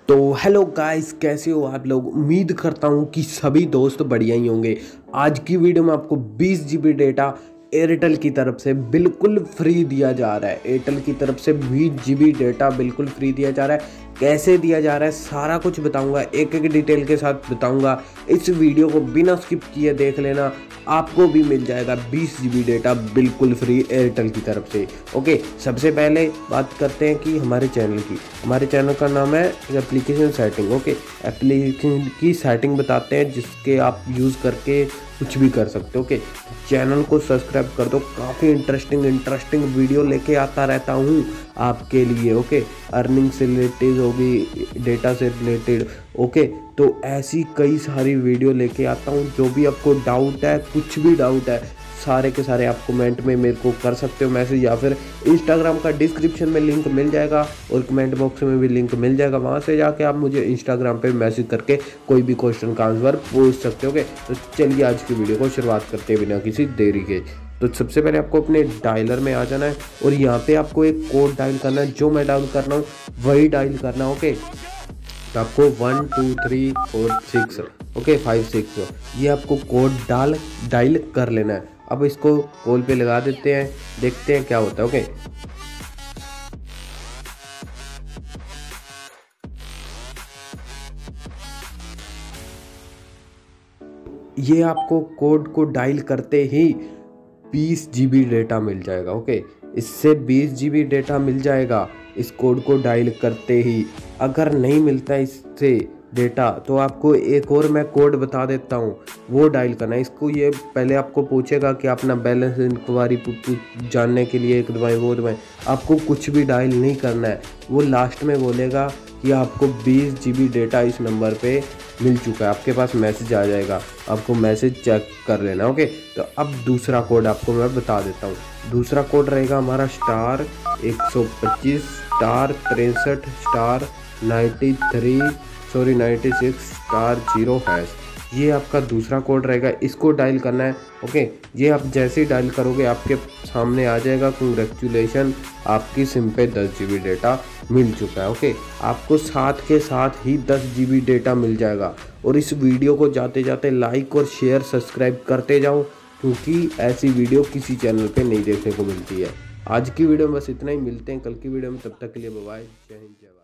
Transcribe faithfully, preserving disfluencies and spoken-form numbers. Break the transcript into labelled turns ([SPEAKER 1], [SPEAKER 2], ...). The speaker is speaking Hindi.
[SPEAKER 1] तो हेलो गाइस, कैसे हो आप लोग। उम्मीद करता हूँ कि सभी दोस्त बढ़िया ही होंगे। आज की वीडियो में आपको बीस जी बी डेटा एयरटेल की तरफ से बिल्कुल फ्री दिया जा रहा है। एयरटेल की तरफ से बीस जी बी डेटा बिल्कुल फ्री दिया जा रहा है। कैसे दिया जा रहा है सारा कुछ बताऊंगा, एक एक डिटेल के साथ बताऊंगा। इस वीडियो को बिना स्किप किए देख लेना, आपको भी मिल जाएगा बीस जी बी डेटा बिल्कुल फ्री एयरटेल की तरफ से। ओके, सबसे पहले बात करते हैं कि हमारे चैनल की। हमारे चैनल का नाम है एप्लीकेशन सेटिंग। ओके, एप्लीकेशन की सेटिंग बताते हैं जिसके आप यूज़ करके कुछ भी कर सकते हो। ओके, चैनल को सब्सक्राइब कर दो, काफ़ी इंटरेस्टिंग इंटरेस्टिंग वीडियो लेके आता रहता हूँ आपके लिए। ओके, अर्निंग से रिलेटेड होगी, डेटा से रिलेटेड। ओके, तो ऐसी कई सारी वीडियो लेके आता हूँ। जो भी आपको डाउट है, कुछ भी डाउट है, सारे के सारे आप कमेंट में मेरे को कर सकते हो मैसेज, या फिर इंस्टाग्राम का डिस्क्रिप्शन में लिंक मिल जाएगा और कमेंट बॉक्स में भी लिंक मिल जाएगा। वहाँ से जाके आप मुझे इंस्टाग्राम पे मैसेज करके कोई भी क्वेश्चन का आंसर पूछ सकते हो। ओके, तो चलिए आज की वीडियो को शुरुआत करते हैं बिना किसी देरी के। तो सबसे पहले आपको अपने डायलर में आ जाना है और यहाँ पे आपको एक कोड डायल करना है। जो मैं डायल कर रहा हूँ वही डायल करना है। ओके, तो आपको one two three four six okay five six ये आपको कोड डाल डायल कर लेना है। अब इसको कॉल पे लगा देते हैं, देखते हैं क्या होता है। ओके, ये आपको कोड को डायल करते ही बीस जी बी डेटा मिल जाएगा। ओके, इससे बीस जी बी डेटा मिल जाएगा इस कोड को डायल करते ही। अगर नहीं मिलता इससे डेटा तो आपको एक और मैं कोड बता देता हूँ, वो डायल करना है। इसको ये पहले आपको पूछेगा कि अपना बैलेंस इंक्वायरी जानने के लिए एक दबाएं वो दबाएं। आपको कुछ भी डायल नहीं करना है। वो लास्ट में बोलेगा कि आपको बीस जी बी डेटा इस नंबर पे मिल चुका है। आपके पास मैसेज आ जाएगा, आपको मैसेज चेक कर लेना। ओके, तो अब दूसरा कोड आपको मैं बता देता हूँ। दूसरा कोड रहेगा हमारा स्टार एक सौ पच्चीस स्टार तिरसठ star ninety three sorry ninety six star zero hash. ये आपका दूसरा कोड रहेगा, इसको डायल करना है। ओके, ये आप जैसे ही डायल करोगे आपके सामने आ जाएगा कंग्रेचुलेशन, आपकी सिम पे दस जी बी डेटा मिल चुका है। ओके, आपको साथ के साथ ही दस जी बी डेटा मिल जाएगा। और इस वीडियो को जाते जाते लाइक और शेयर सब्सक्राइब करते जाओ, क्योंकि ऐसी वीडियो किसी चैनल पे नहीं देखने को मिलती है। आज की वीडियो में बस इतना ही, मिलते हैं कल की वीडियो में, तब तक के लिए बाय बाय, जय हिंद जय भारत।